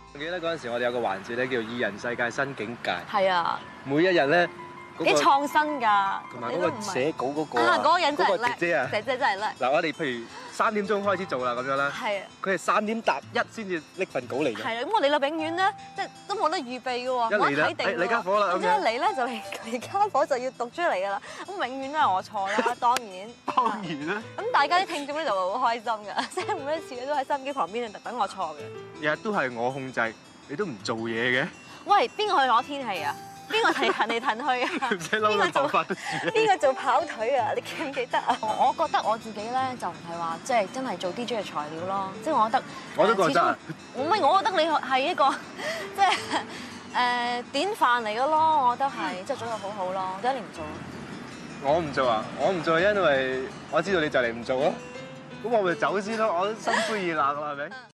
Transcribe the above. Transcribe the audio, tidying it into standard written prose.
我記得嗰陣時，我哋有個環節咧，叫二人世界新境界。 係啊， 每一日咧， 幾創新㗎。 同埋嗰個寫稿嗰個啊，嗰個人真係叻， 姐姐啊， 姐姐真係叻。 嗱，我哋譬如3點鐘開始做啦，咁樣啦。 係啊。 佢係3點踏1先至拎份稿嚟嘅。 係啊，咁我哋咧永遠咧，即係都冇得預備嘅喎，冇得睇定喎。 嚟間火啦，咁一嚟咧就嚟間火就要讀出嚟㗎啦，咁永遠都係我錯啦，當然。 當然啦。 咁大家啲聽眾咧就會好開心㗎，即係每一次都喺收音機旁邊等我錯嘅。 日日都係我控制，你都唔做嘢嘅。 喂，邊個去攞天氣啊？邊個騰嚟騰去啊？ 唔使撈個頭髮都輸。 邊個做跑腿啊？你記唔記得啊？我覺得我自己咧就唔係話即係真係做 DJ 嘅材料咯，即係我覺得。 我都覺得。 我覺得你係一個即係典範嚟嘅咯，我覺得係即係做得好好咯，點解你唔做？ 我唔做啊！我唔做係因為我知道你就嚟唔做咯，咁我咪走先咯，我都心灰意冷啦，係咪？